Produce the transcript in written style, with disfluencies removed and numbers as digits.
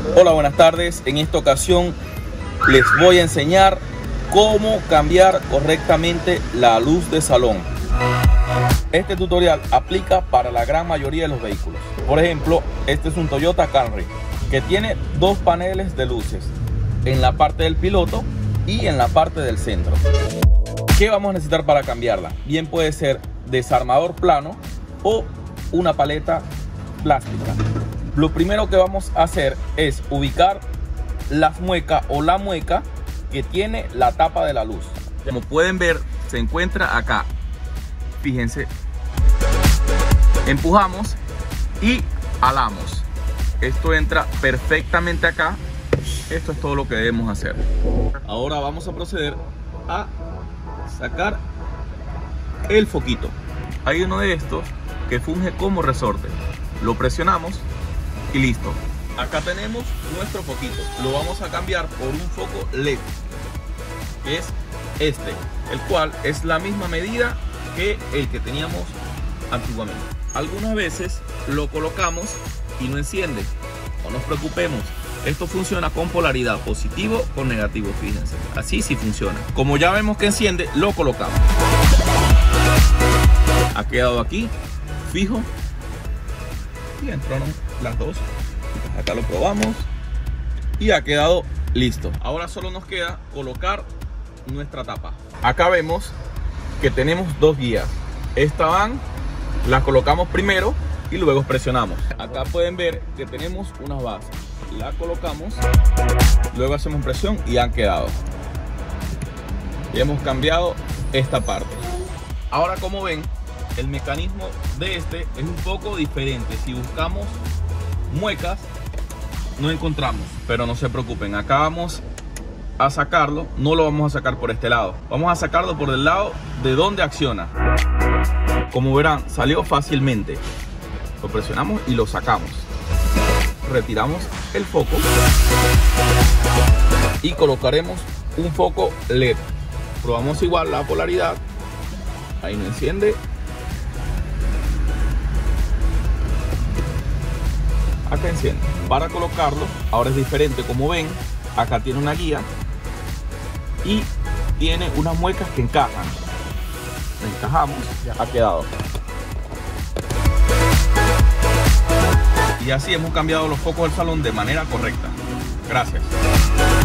Hola, buenas tardes. En esta ocasión les voy a enseñar cómo cambiar correctamente la luz de salón. Este tutorial aplica para la gran mayoría de los vehículos. Por ejemplo, este es un Toyota Camry que tiene dos paneles de luces en la parte del piloto y en la parte del centro. ¿Qué vamos a necesitar para cambiarla? Bien puede ser desarmador plano o una paleta plástica. Lo primero que vamos a hacer es ubicar las muecas o la mueca que tiene la tapa de la luz. Como pueden ver, se encuentra acá. Fíjense, empujamos y jalamos. Esto entra perfectamente acá. Esto es todo lo que debemos hacer. Ahora vamos a proceder a sacar el foquito. Hay uno de estos que funge como resorte. Lo presionamos y listo. Acá tenemos nuestro foquito. Lo vamos a cambiar por un foco LED, que es este, el cual es la misma medida que el que teníamos antiguamente. Algunas veces lo colocamos y no enciende. No nos preocupemos. Esto funciona con polaridad, positivo o negativo, fíjense. Así sí funciona. Como ya vemos que enciende, lo colocamos. Ha quedado aquí, fijo. Y entraron las dos. Acá lo probamos. Y ha quedado listo. Ahora solo nos queda colocar nuestra tapa. Acá vemos que tenemos dos guías. Esta van, las colocamos primero y luego presionamos. Acá pueden ver que tenemos unas bases. La colocamos, luego hacemos presión y han quedado. Y hemos cambiado esta parte. Ahora, como ven, el mecanismo de este es un poco diferente. Si buscamos muecas no encontramos, pero no se preocupen, acá vamos a sacarlo. No lo vamos a sacar por este lado, vamos a sacarlo por el lado de donde acciona. Como verán, salió fácilmente. Lo presionamos y lo sacamos. Retiramos el foco y colocaremos un foco LED. Probamos igual la polaridad. Ahí no enciende. Acá enciende. Para colocarlo ahora es diferente. Como ven, acá tiene una guía y tiene unas muecas que encajan. Encajamos, ha quedado. Y así hemos cambiado los focos del salón de manera correcta. Gracias.